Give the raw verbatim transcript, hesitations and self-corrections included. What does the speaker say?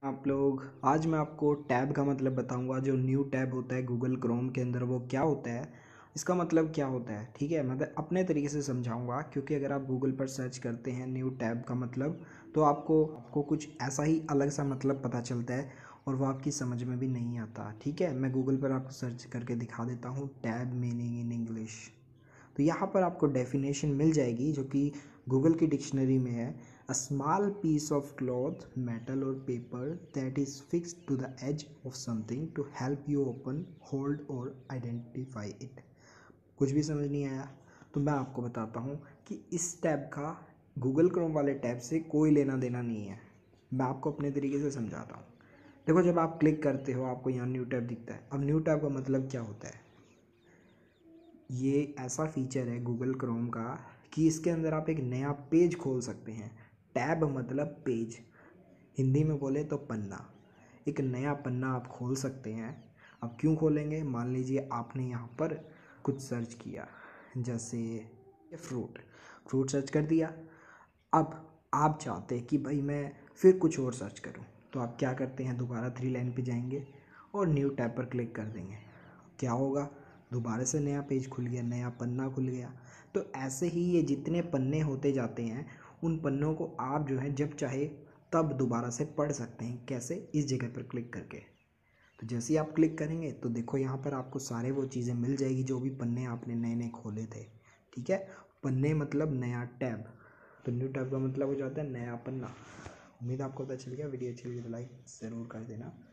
आप लोग आज मैं आपको टैब का मतलब बताऊंगा। जो न्यू टैब होता है गूगल क्रोम के अंदर वो क्या होता है, इसका मतलब क्या होता है। ठीक है, मैं अपने तरीके से समझाऊंगा, क्योंकि अगर आप गूगल पर सर्च करते हैं न्यू टैब का मतलब तो आपको आपको कुछ ऐसा ही अलग सा मतलब पता चलता है और वो आपकी समझ में भी नहीं आता। ठीक है, मैं गूगल पर आपको सर्च करके दिखा देता हूँ टैब मीनिंग इन इंग्लिश। तो यहाँ पर आपको डेफिनेशन मिल जाएगी जो कि गूगल की डिक्शनरी में है। A small piece of cloth, metal और paper that is fixed to the edge of something to help you open, hold और आइडेंटिफाई इट। कुछ भी समझ नहीं आया तो मैं आपको बताता हूँ कि इस टैब का गूगल क्रोम वाले टैब से कोई लेना देना नहीं है। मैं आपको अपने तरीके से समझाता हूँ। देखो, जब आप क्लिक करते हो आपको यहाँ न्यू टैब दिखता है। अब न्यू टैब का मतलब क्या होता है, ये ऐसा फीचर है गूगल क्रोम का कि इसके अंदर आप एक नया पेज खोल सकते हैं। टैब मतलब पेज, हिंदी में बोले तो पन्ना। एक नया पन्ना आप खोल सकते हैं। अब क्यों खोलेंगे, मान लीजिए आपने यहाँ पर कुछ सर्च किया, जैसे फ्रूट फ्रूट सर्च कर दिया। अब आप चाहते हैं कि भाई मैं फिर कुछ और सर्च करूं, तो आप क्या करते हैं, दोबारा थ्री लाइन पे जाएंगे और न्यू टैब पर क्लिक कर देंगे। क्या होगा, दोबारा से नया पेज खुल गया, नया पन्ना खुल गया। तो ऐसे ही ये जितने पन्ने होते जाते हैं उन पन्नों को आप जो है जब चाहे तब दोबारा से पढ़ सकते हैं। कैसे, इस जगह पर क्लिक करके। तो जैसे ही आप क्लिक करेंगे तो देखो यहाँ पर आपको सारे वो चीज़ें मिल जाएगी जो भी पन्ने आपने नए नए खोले थे। ठीक है, पन्ने मतलब नया टैब। तो न्यू टैब का मतलब हो जाता है नया पन्ना। उम्मीद आपको पता चल गया। वीडियो अच्छी लगी तो लाइक ज़रूर कर देना।